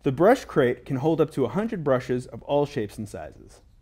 The brush crate can hold up to 100 brushes of all shapes and sizes.